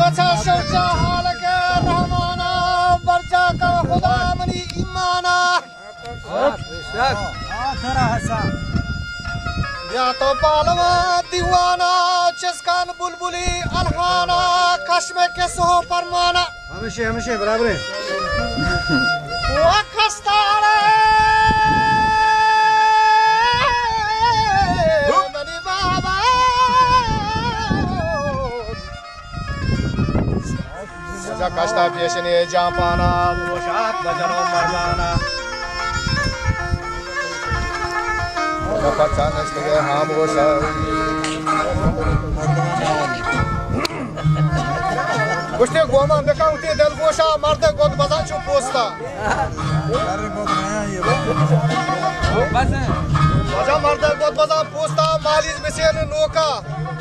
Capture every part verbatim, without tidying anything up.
वचा शौचा हाल के रहमाना बरचा का खुदा मनी ईमाना या तो पालवा दीवाना चस्कान बुलबुली अलहाना कश्मे के सो परमाना हमेशा हमेशा बराबर है वो खस्तारे मनी बाबा जा कष्टा पेशने जापाना पोशाक बजनो मर्दाना पचा नस्ते हम वो सब कुश्ते गोमा बेकाउंटी दिल गोशा मर्द गोद बजा चुप पोस्ता बजा मर्द गोद बजा पोस्ता मालिज मिसेल नोका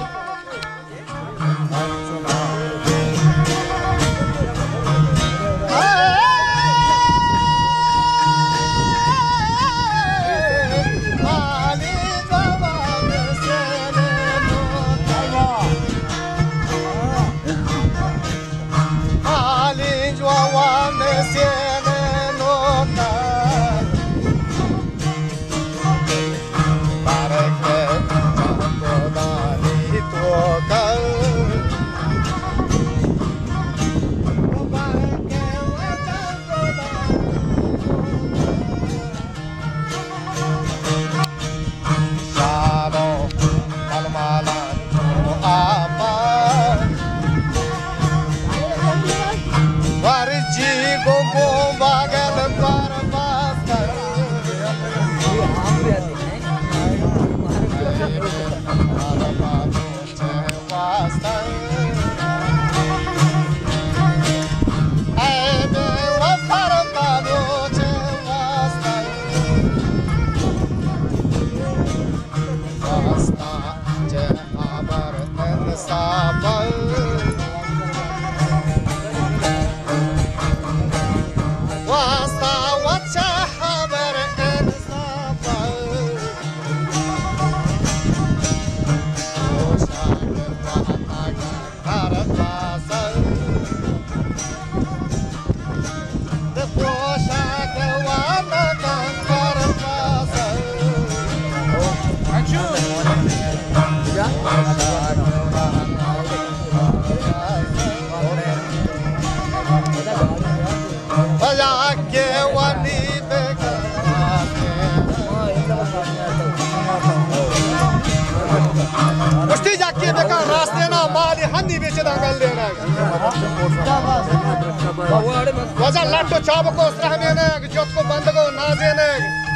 वजा लाटो चाबको स्त्रहमेने जोतको बंदगो नाजेने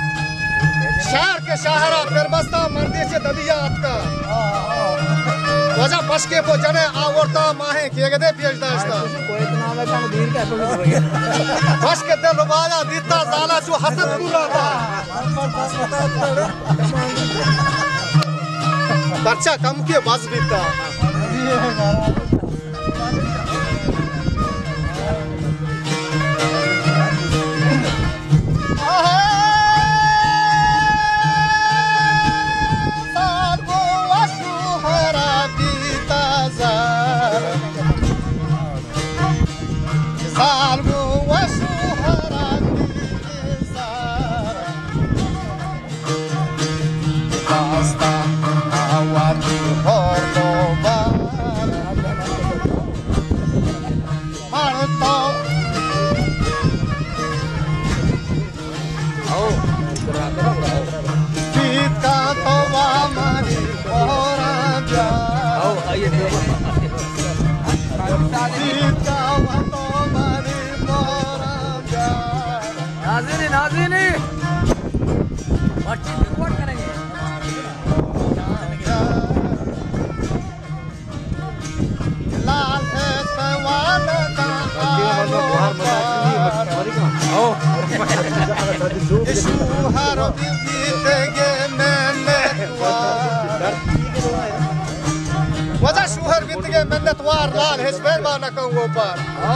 शहर के शहरा फिरबस्ता मर्दी से दबियात का वजा बसके को जने आवरता माहे केगदे पेजदा इसता कोई तो नाम है काम धीर के तो बस के दे लुबाया दीता जाला जो हसद पूरा था बच्चा कम के बस बीता नाज़रीन नाज़रीन अच्छी रिकॉर्ड करेंगे लाल है सवाल का हर वजह शुहर बिंदगे मिन्नतवार लाल हिस्बेर माना कहूँ पर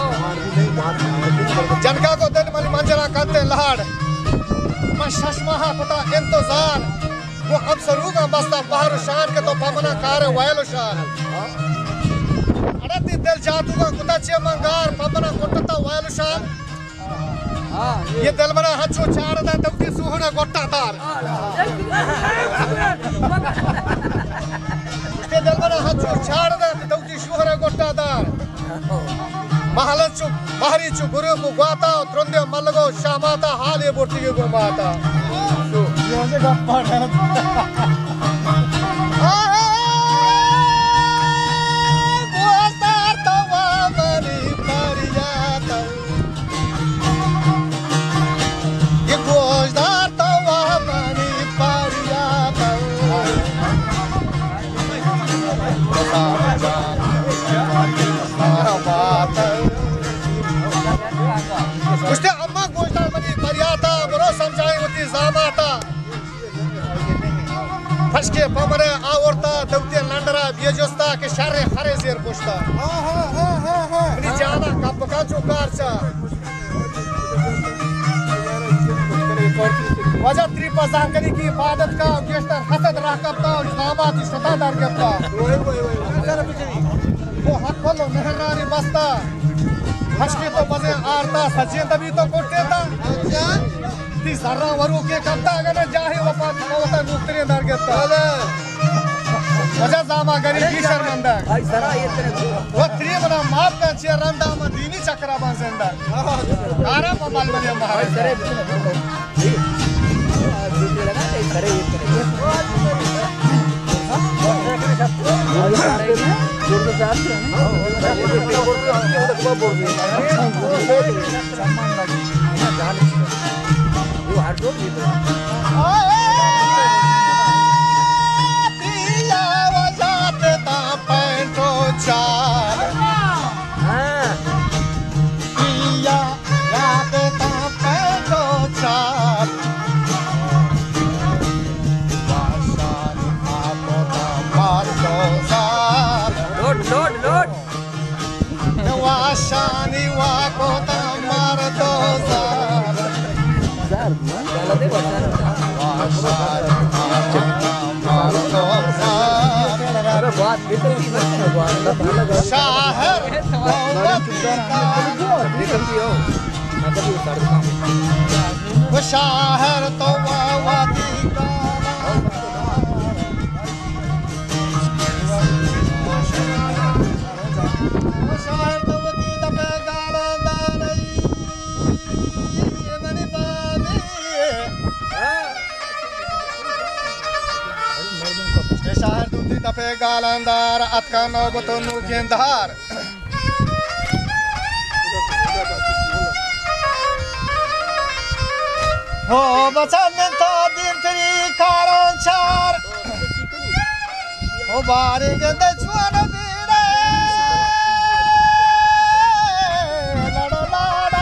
जनका को दिन मन मंजरा करते लहाड़ मैं शशमाहा पता इंतजार वो अब सरूगा बस्ता बाहर शान के तो पमना कार वायलो शान अरे del jatuga kutache mangar pamana kottata wailusham ye delmana hachu charada tawti suhana gottatar ye delmana hachu charada tawti suhana gottatar mahalanchu maharichu guruku gwata tronde malago shamata hale bortige go mata yo je gappa Uste amma goshtar mani pariyata boro samjai uti zamata Fashke pamare aorta davte landara biejosta ke share hare zer posta ha ha ha ha ha ni jana kapka chukarcha वजह त्रिपा जानकारी की इबादत का gesture हसद राकबता और इस्लामाबाद सदा दरगता वो हक बोलो मेहरानी बस्ता हस्के तो बजे आरता सजे तभी तो कोटे था ती जरा वरु के कब्ता अगर जाहे वफा होता नुक्तरे दरगता वजह जामा गरी की शर्मंदा भाई जरा ये तेरे वो त्रि बना माफ का चे रंदा म दीनी चक्रा बंसेंदा आरा पमाल बने भाई तेरे Shani wa kota mardo zar zar jala de bachar mardo zar अरे बात भीतर की बात है बात शहर निकलती हो ना कभी उतार का वो शहर तो वादी का शहर तो शहर दूती तपे गालंदार अतका नौबतो नुकेंदार हो बचन तो दिन तेरी कारण चार हो बारेंगे दचुआन बीरे लड़ो लाड़ा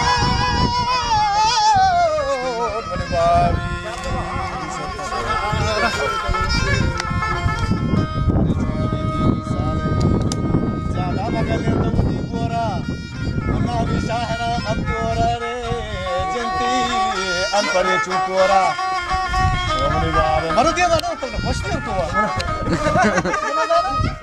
बड़ी बारी Shahara Abdura re Jinti Anpare Chupura Maru dia mana tu? Pasti tu.